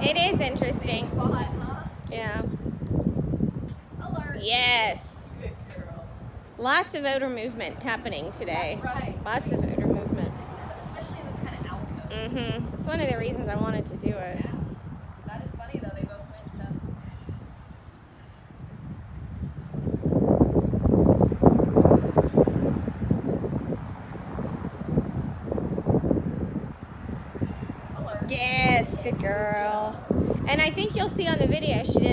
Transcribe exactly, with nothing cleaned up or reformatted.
It is interesting. Spot, huh? Yeah. Alert. Yes. Good girl. Lots of odor movement happening today. That's right. Lots of odor movement. Especially in this kind of alcove. Mm-hmm. That's one of the reasons I wanted to do it. Yeah. That is funny though. They both went to. Yes, good girl. And I think you'll see on the video she